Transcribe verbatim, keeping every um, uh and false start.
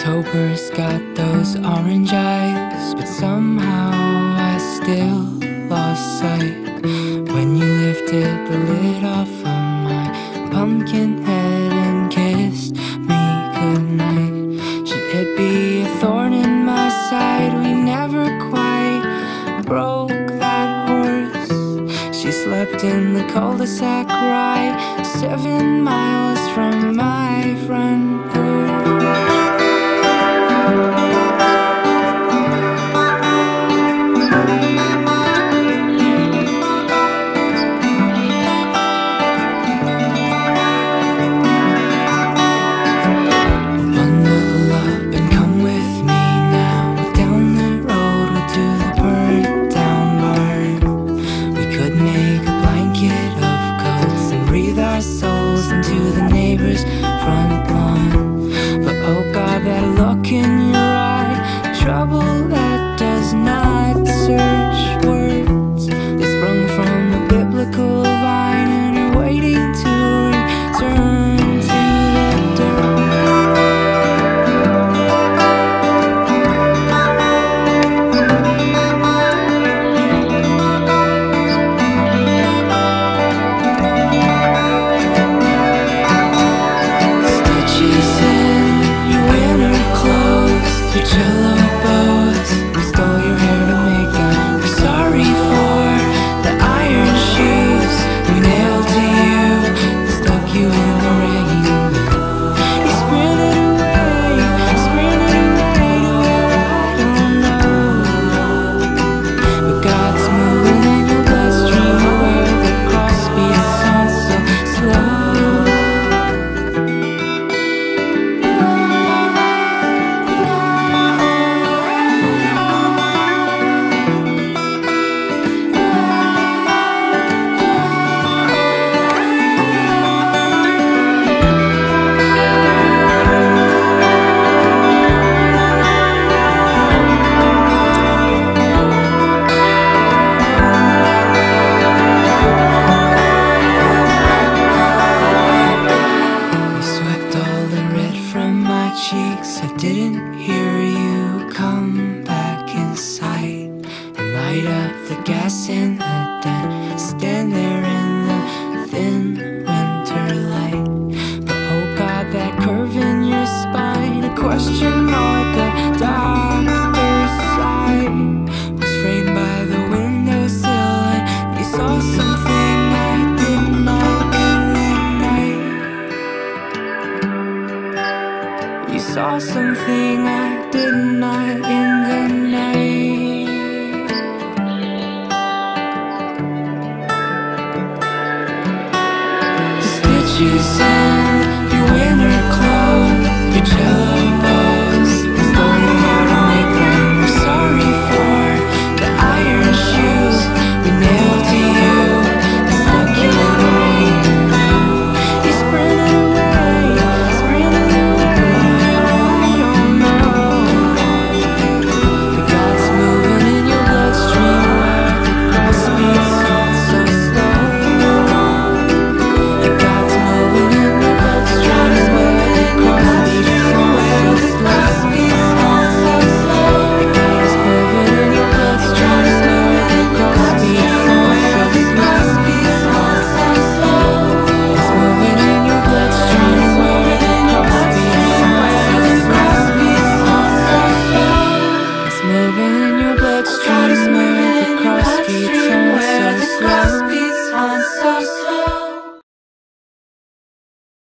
October's got those orange eyes, but somehow I still lost sight when you lifted the lid off of my pumpkin head and kissed me goodnight. Should it be a thorn in my side? We never quite broke that horse. She slept in the cul-de-sac right seven miles from my front porch. Souls into the neighbor's front lawn. But oh God, that look in your eye, trouble that does not search words. They sprung from a biblical vine and are waiting to return to the dirt. Cello bows, we stole your hair to make them. We're sorry for the iron shoes we nailed to you, that stuck you in the rain. You sprinted away, sprinted away to where I don't know. But God's moving in your bloodstream where the cross beats on so slow. Cheeks, I didn't hear you come back inside and light up the gas in the den, stand there in the thin winter light. But oh God, that curve in your spine, a question mark, a doctor's sign, was framed by the windowsill, and you saw something I did not in the night. You saw something I did not in the night. Stitches in